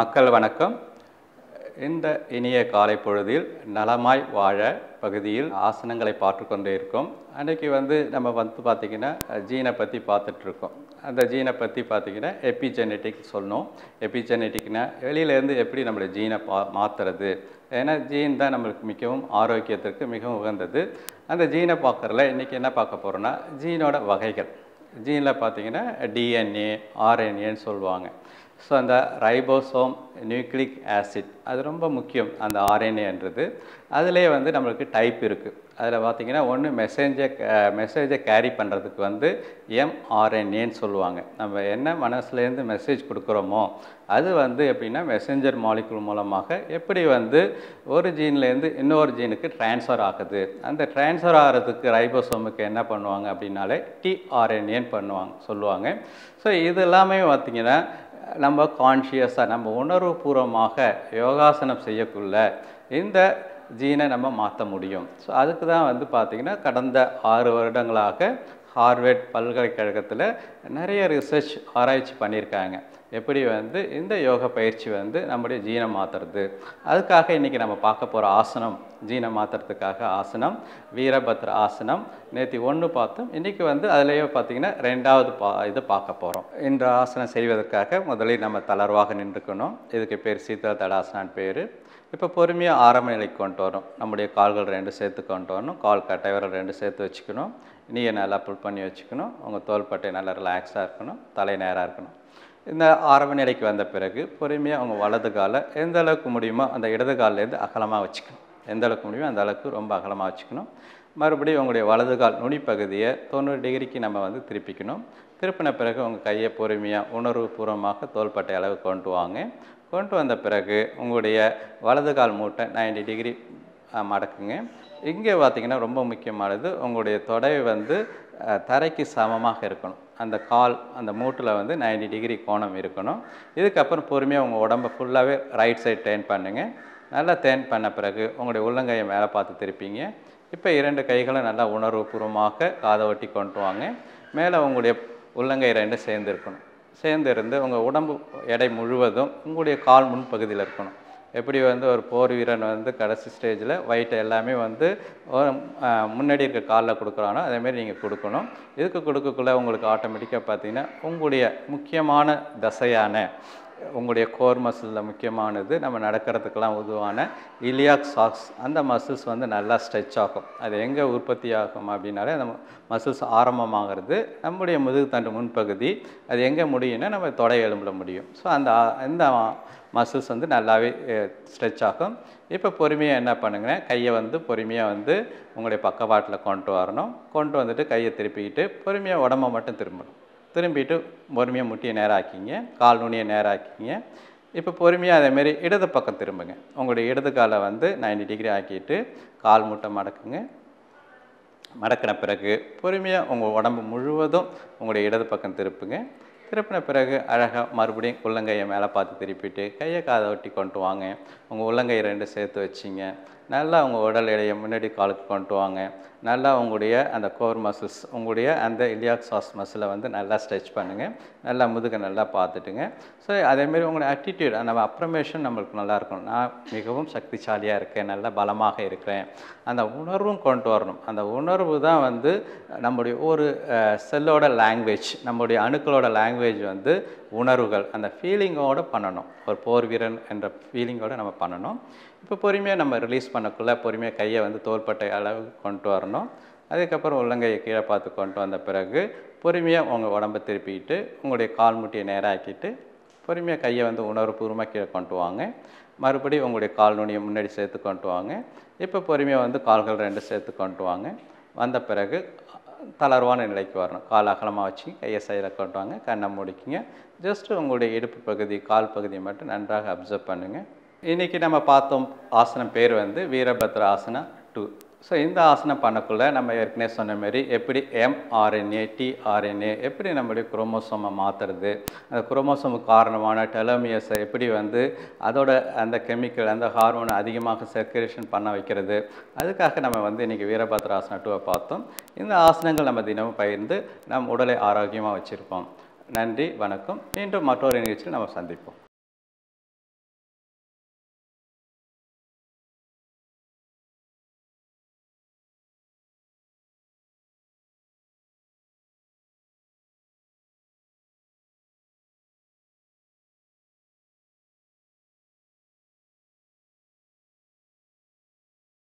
மக்கள் வணக்கம். இந்த இனிய காலை பொழுதில் நலமாய் வாழ பகுதியில் ஆசனங்களை பார்த்து கொண்டே இருக்கோம். அன்றைக்கி நம்ம பார்த்திங்கன்னா ஜீனை பற்றி பார்த்துட்ருக்கோம். அந்த ஜீனை பற்றி பார்த்திங்கன்னா எபிஜெனட்டிக் சொன்னோம். எபிஜெனட்டிக்னா வெளியிலேருந்து எப்படி நம்மளுடைய ஜீனை மாற்றுறது, ஏன்னா ஜீன் தான் நம்மளுக்கு மிகவும் ஆரோக்கியத்திற்கு மிகவும் உகந்தது. அந்த ஜீனை பார்க்குறதுல இன்றைக்கி என்ன பார்க்க போகிறோன்னா ஜீனோட வகைகள். ஜீனில் பார்த்திங்கன்னா டிஎன்ஏ, ஆர்என்ஏன்னு சொல்லுவாங்க. ஸோ அந்த ரைபோசோம், நியூக்ளிக் ஆசிட் அது ரொம்ப முக்கியம். அந்த ஆர்என்ஏன்றது அதிலே நம்மளுக்கு டைப் இருக்குது. அதில் பார்த்திங்கன்னா ஒன்று மெசேஜை கேரி பண்ணுறதுக்கு எம்ஆர்என்ஏன்னு சொல்லுவாங்க. நம்ம என்ன மனசுலேருந்து மெசேஜ் கொடுக்குறோமோ அது எப்படின்னா மெசேஞ்சர் மாலிகுல் மூலமாக எப்படி ஒரு ஜீன்லேருந்து இன்னொரு ஜீனுக்கு ட்ரான்ஸ்ஃபர் ஆகுது. அந்த ட்ரான்ஸ்ஃபர் ஆகிறதுக்கு ரைபோசோமுக்கு என்ன பண்ணுவாங்க அப்படின்னாலே டிஆர்என்ஏன்னு சொல்லுவாங்க. ஸோ இது எல்லாமே பார்த்திங்கன்னா நம்ம கான்ஷியஸாக நம்ம உணர்வுபூர்வமாக யோகாசனம் செய்யக்குள்ள இந்த ஜீனை நம்ம மாற்ற முடியும். ஸோ அதுக்கு தான் பார்த்திங்கன்னா கடந்த 6 வருடங்களாக ஹார்வர்ட் பல்கலைக்கழகத்தில் நிறைய ரிசர்ச் ஆராய்ச்சி பண்ணியிருக்காங்க. எப்படி இந்த யோக பயிற்சி நம்முடைய ஜீனை மாற்றுறது. அதுக்காக இன்றைக்கி நம்ம பார்க்க போகிற ஆசனம், ஜீனை மாற்றுறதுக்காக ஆசனம் வீரபத்ர ஆசனம். நேற்று 1 பார்த்தோம். இன்றைக்கி அதிலேயே பார்த்திங்கன்னா 2வது இது பார்க்க போகிறோம். இந்த ஆசனம் செய்வதற்காக முதலில் நம்ம தளர்வாக நின்றுக்கணும். இதுக்கு பேர் சீத்தல தடாசனான்னு பேர். இப்போ பொறுமையாக ஆரம்ப நிலைக்கு கொண்டு வரணும். நம்முடைய கால்கள் 2 சேர்த்து கொண்டு வரணும். கால் கட்டை விரல் 2 சேர்த்து வச்சுக்கணும். நீயை நல்லா புல் பண்ணி வச்சுக்கணும். உங்கள் தோள்பட்டை நல்லா ரிலாக்ஸாக இருக்கணும். தலை நேராக இருக்கணும். இந்த ஆரம்ப நிலைக்கு வந்த பிறகு பொறுமையாக அவங்க வலது காலை எந்த அளவுக்கு முடியுமோ அந்த இடது காலிலேருந்து அகலமாக வச்சுக்கணும். எந்த அளவுக்கு முடியுமோ அந்த அளவுக்கு ரொம்ப அகலமாக வச்சுக்கணும். மறுபடியும் உங்களுடைய வலது கால் நுனிப்பகுதியை 90 டிகிரிக்கு நம்ம திருப்பிக்கணும். திருப்பின பிறகு உங்கள் கையை பொறுமையாக உணர்வுபூர்வமாக தோள்பட்டை அளவு கொண்டு வாங்க. கொண்டு வந்த பிறகு உங்களுடைய வலது கால் மூட்டை 90 டிகிரி மடக்குங்க. இங்கே பார்த்திங்கன்னா ரொம்ப முக்கியமானது உங்களுடைய தொடை தரைக்கு சமமாக இருக்கணும். அந்த கால் அந்த மூட்டில் 90 டிகிரி கோணம் இருக்கணும். இதுக்கப்புறம் பொறுமையாக உங்கள் உடம்பை ஃபுல்லாகவே ரைட் சைட் டேர்ன் பண்ணுங்கள். நல்லா டேர்ன் பண்ண பிறகு உங்களுடைய உள்ளங்கையை மேலே பார்த்து திருப்பிங்க. இப்போ 2 கைகளும் நல்லா உணர்வுபூர்வமாக காதை ஒட்டி கொண்டு வாங்க. மேலே உங்களுடைய உள்ளங்கை 2 சேர்ந்து இருக்கணும். சேர்ந்து இருந்து உங்கள் உடம்பு எடை முழுவதும் உங்களுடைய கால் முன்பகுதியில் இருக்கணும். எப்படி ஒரு போர் வீரன் கடைசி ஸ்டேஜில் வயிற்றை எல்லாமே முன்னாடி இருக்க காலில் கொடுக்குறானோ அதேமாரி நீங்கள் கொடுக்கணும். இதுக்கு கொடுக்கக்குள்ள உங்களுக்கு ஆட்டோமேட்டிக்காக பார்த்திங்கன்னா உங்களுடைய முக்கியமான தசையான உங்களுடைய கோர் மசிலில் முக்கியமானது நம்ம நடக்கிறதுக்கெல்லாம் உதவான இலியாக் சாக்ஸ் அந்த மசில்ஸ் நல்லா ஸ்ட்ரெச் ஆகும். அது எங்கே உற்பத்தி ஆகும் அப்படின்னாலே அந்த மசில்ஸ் ஆரம்பமாகிறது நம்முடைய முதுகுத்தண்டு முன்பகுதி. அது எங்கே முடியும்னா நம்ம தொடை எலும்பில் முடியும். ஸோ அந்த மசில்ஸ் நல்லாவே ஸ்ட்ரெச் ஆகும். இப்போ பொறுமையாக என்ன பண்ணுங்கன்னா கையை பொறுமையாக உங்களுடைய பக்கவாட்டில் கொண்டு வரணும். கொண்டு வந்துட்டு கையை திருப்பிக்கிட்டு பொறுமையாக உடம்பை மட்டும் திரும்பணும். திரும்பிட்டு பொறுமையாக முட்டியை நேராக்கிங்க. கால் நுனியை நேராக்கிங்க. இப்போ பொறுமையாக அதேமாரி இடது பக்கம் திரும்புங்க. உங்களுடைய இடது காலை 90 டிகிரி ஆக்கிட்டு கால் மூட்டை மடக்குங்க. மடக்கின பிறகு பொறுமையாக உங்கள் உடம்பு முழுவதும் உங்களுடைய இடது பக்கம் திருப்புங்க. திருப்பின பிறகு அழகாக மறுபடியும் உள்ளங்கையை மேலே பார்த்து திருப்பிட்டு கையை காதை ஒட்டி கொண்டு வாங்க. உங்கள் உள்ளங்கை 2 சேர்த்து வச்சிங்க. நல்லா உங்கள் உடல் எடையை முன்னாடி காலுக்கு கொண்டு வாங்க. நல்லா உங்களுடைய அந்த கோர் மசில்ஸ் உங்களுடைய அந்த இலியாக் சாஸ் மசிலை நல்லா ஸ்ட்ரெச் பண்ணுங்கள். நல்லா முதுகை நல்லா பார்த்துட்டுங்க. ஸோ அதேமாரி உங்களுடைய ஆட்டிடியூட் அந்த அப்ரமேஷன் நம்மளுக்கு நல்லா இருக்கணும். நான் மிகவும் சக்திசாலியாக இருக்கேன், நல்லா பலமாக இருக்கிறேன், அந்த உணர்வும் கொண்டு வரணும். அந்த உணர்வு தான் நம்முடைய ஒரு செல்லோட லாங்குவேஜ், நம்முடைய அணுக்களோட லாங்குவேஜ் உணர்வுகள். அந்த ஃபீலிங்கோடு பண்ணணும். ஒரு போர் வீரன் என்ற ஃபீலிங்கோடு நம்ம பண்ணணும். இப்போ பொறுமையாக நம்ம ரிலீஸ் பண்ணக்குள்ளே பொறுமையாக கையை தோள்பட்டை அளவுக்கு கொண்டு வரணும். அதுக்கப்புறம் உள்ளங்கையை கீழே பார்த்து கொண்டு வந்த பிறகு பொறுமையாக உங்கள் உடம்பை திருப்பிக்கிட்டு உங்களுடைய கால் முட்டியை நேராக்கிட்டு பொறுமையாக கையை உணர்வுபூர்வமாக கீழே கொண்டு வாங்க. மறுபடியும் உங்களுடைய கால் நுனியை முன்னாடி சேர்த்து கொண்டு வாங்க. இப்போ பொறுமையாக கால்கள் 2 சேர்த்து கொண்டு வாங்க. வந்த பிறகு தளர்வான நிலைக்கு வரணும். கால் அகலமாக வச்சு கையை சைடில் கொண்டு வாங்க. கண்ணை முடிக்கிங்க. ஜஸ்ட்டு உங்களுடைய இடுப்பு பகுதி கால் பகுதியை மட்டும் நன்றாக அப்சர்வ் பண்ணுங்கள். இன்றைக்கி நம்ம பார்த்தோம் ஆசனம் பேர் வீரபத்ர ஆசனா 2. ஸோ இந்த ஆசனம் பண்ணக்குள்ளே நம்ம ஏற்கனவே சொன்ன மாரி எப்படி எம்ஆர்என்ஏ, டிஆர்என்ஏ எப்படி நம்முடைய குரோமோசோமை மாற்றுறது, அந்த குரோமோசோமுக்கு காரணமான டெலோமியர்ஸை எப்படி அதோட அந்த கெமிக்கல் அந்த ஹார்மோனை அதிகமாக சர்க்குலேஷன் பண்ண வைக்கிறது. அதுக்காக நம்ம இன்றைக்கி வீரபத்ர ஆசனா 2 பார்த்தோம். இந்த ஆசனங்கள் நம்ம தினமும் பகிர்ந்து நம் உடலை ஆரோக்கியமாக வச்சுருப்போம். நன்றி, வணக்கம். மீண்டும் மற்றொரு நிகழ்ச்சியில் நம்ம சந்திப்போம்.